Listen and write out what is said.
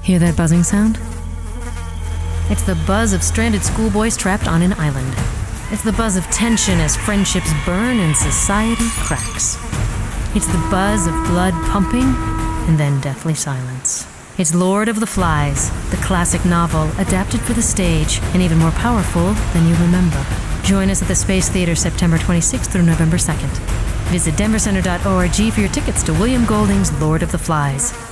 Hear that buzzing sound? It's the buzz of stranded schoolboys trapped on an island. It's the buzz of tension as friendships burn and society cracks. It's the buzz of blood pumping and then deathly silence. It's Lord of the Flies, the classic novel adapted for the stage and even more powerful than you remember. Join us at the Space Theater September 26th through November 2nd. Visit denvercenter.org for your tickets to William Golding's Lord of the Flies.